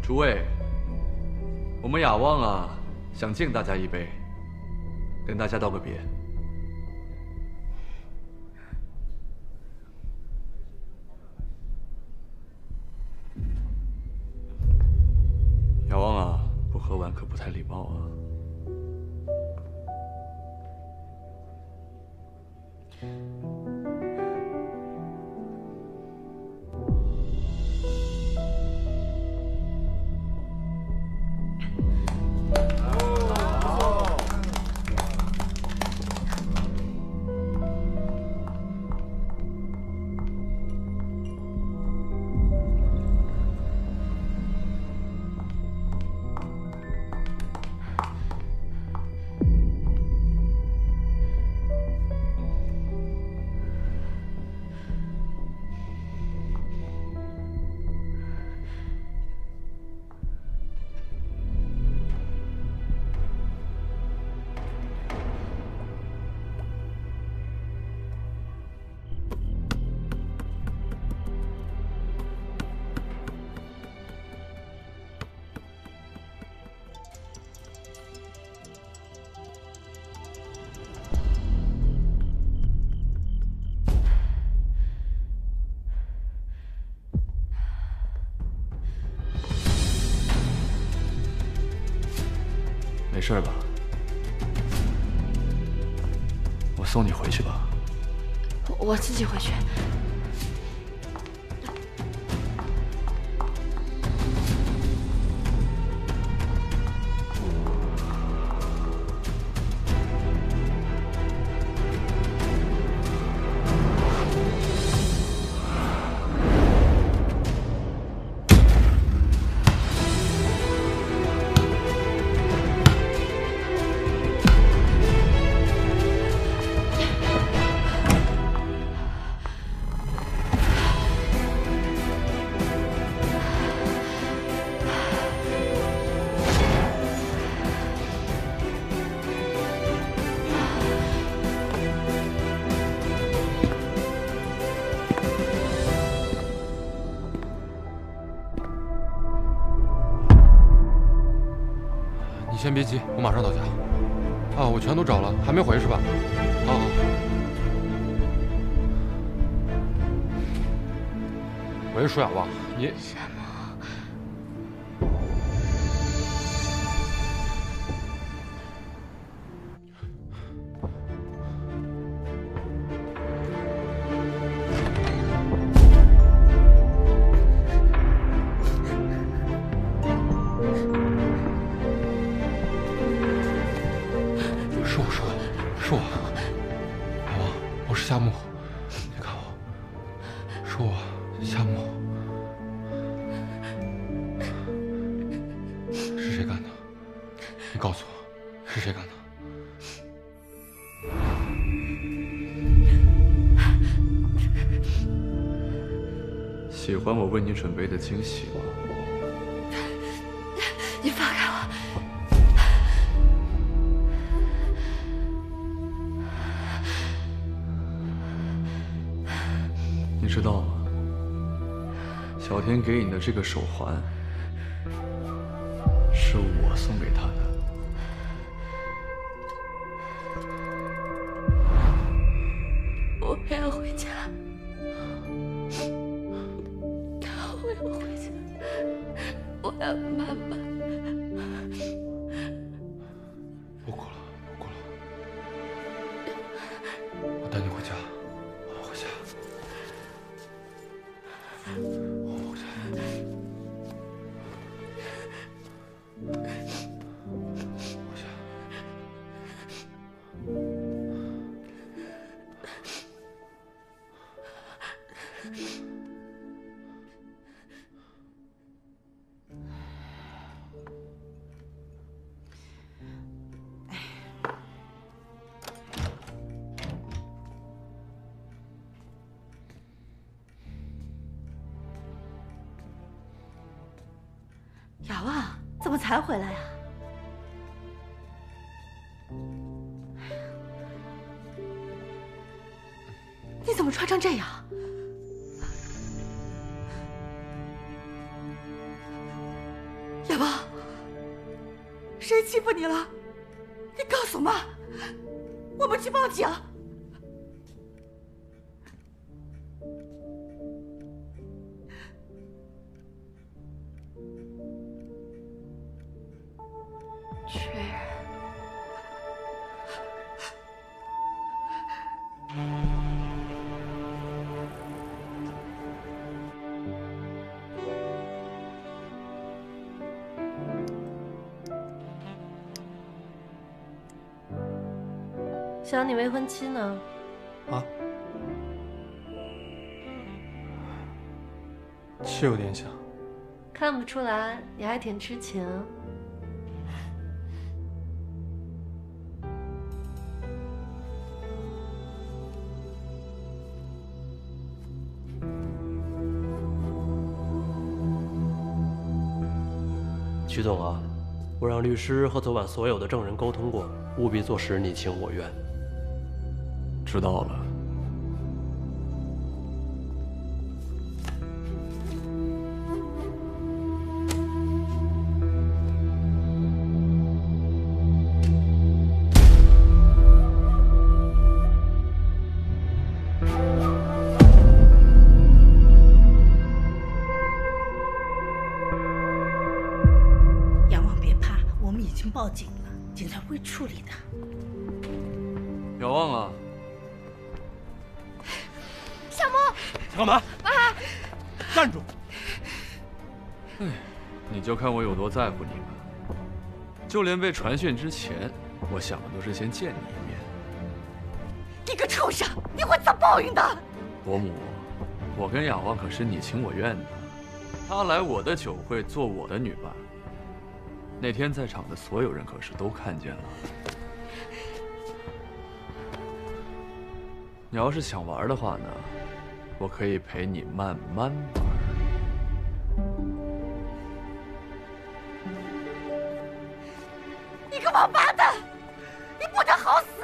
诸位，我们雅望啊，想敬大家一杯，跟大家道个别。雅望啊，不喝完可不太礼貌啊。没事吧？我送你回去吧。 我自己回去。 你先别急，我马上到家。啊，我全都找了，还没回是吧？好好。喂，舒雅望，你。 山姆。 是我，雅望，我是夏木，你看我，是我，夏木，是谁干的？你告诉我，是谁干的？ 喜欢我为你准备的惊喜吗？ 你放开我！ 你知道吗？小天给你的这个手环，是我送给他的。 我要回家，我要回家，我要妈妈。 我哭了，我哭了，我带你回家，我回家。我回家。回家。 雅望，怎么才回来呀？你怎么穿成这样？ 亚王，谁欺负你了？你告诉妈，我们去报警。 确认。 想你未婚妻呢？ 啊？是有点想。 看不出来，你还挺痴情。 曲总啊，我让律师和昨晚所有的证人沟通过，务必做实你情我愿。 知道了。 亚王别怕，我们已经报警了，警察会处理的。 遥望啊！ 小莫， 干嘛？ 妈， 站住！ 哎，你就看我有多在乎你吧。就连被传讯之前，我想的都是先见你一面。 你个畜生，你会遭报应的！ 伯母，我跟雅望可是你情我愿的。她来我的酒会做我的女伴，那天在场的所有人可是都看见了。你要是想玩的话呢，我可以陪你慢慢玩。 你个王八蛋，你不得好死！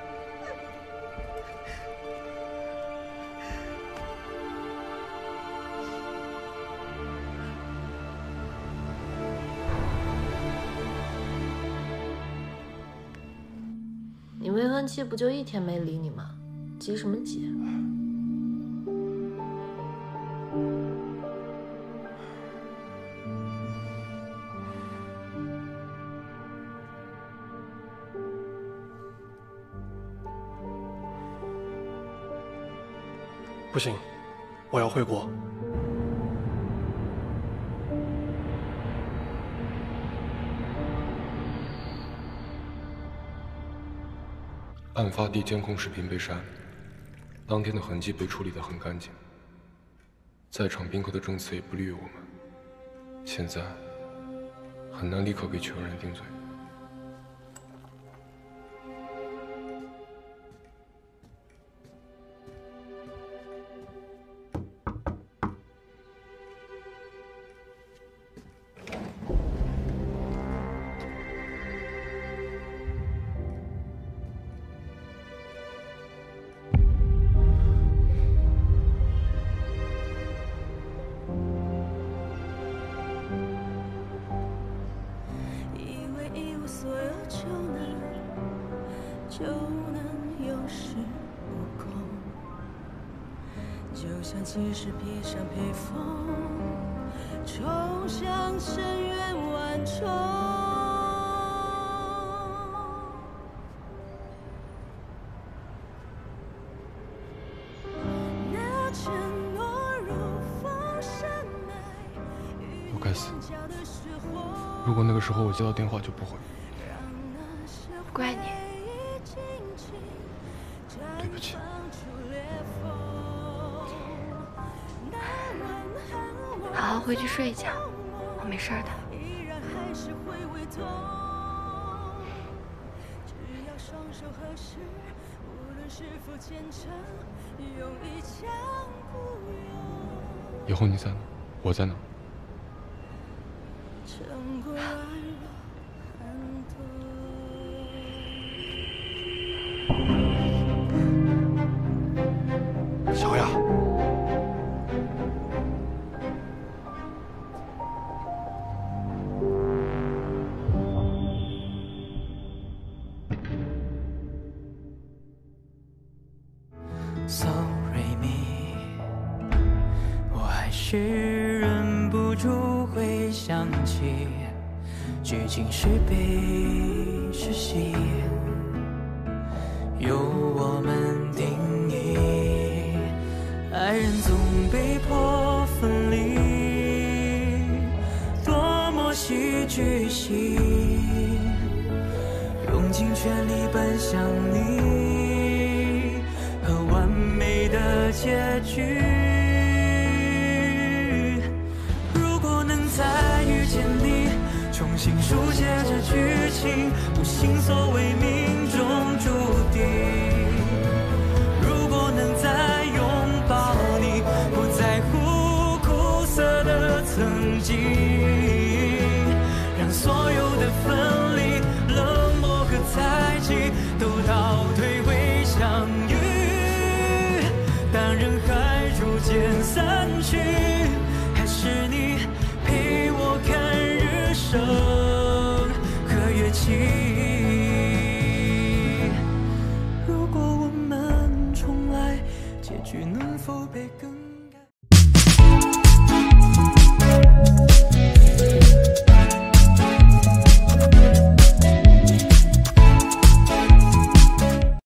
你未婚妻不就一天没理你吗？急什么急？ 不行，我要回国。案发地监控视频被删，当天的痕迹被处理得很干净，在场宾客的证词也不利于我们，现在很难立刻给全人定罪。 就能有恃无恐，就像骑士披上披风，冲向深渊万重。那承诺如风山脉， 我该死。如果那个时候我接到电话，就不会。 不怪你。 对不起。 好好回去睡一觉，我没事的。 以后你在哪，我在哪。小雅， 时忍不住会想起，剧情是悲是喜，由我们定义。爱人总被迫分离，多么戏剧性，用尽全力奔向你和完美的结局。如果能再遇见你，重新书写这剧情，不信所谓命中注定。如果能再拥抱你，不在乎苦涩的曾经，让所有的分离、冷漠和猜忌都倒退回相遇。当人海逐渐散去，还是你陪我看日升和月起。如果我们重来，结局能否被更